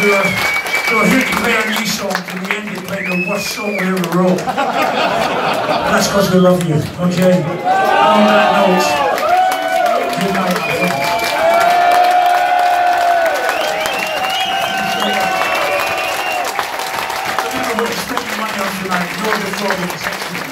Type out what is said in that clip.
we were here to play our new songs, and in the end they played the worst song we ever wrote. And that's because we love you, okay? On that note, good night, my friends. Remember what you're spending money on tonight, you're the problem.